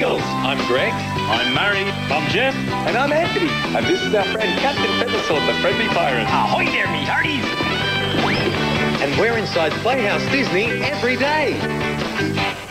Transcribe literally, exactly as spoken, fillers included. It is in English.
Giggles. I'm Greg. I'm Murray. I'm Jeff. And I'm Anthony. And this is our friend Captain Feathersword, the friendly pirate. Ahoy there, me hearties. And we're inside Playhouse Disney every day.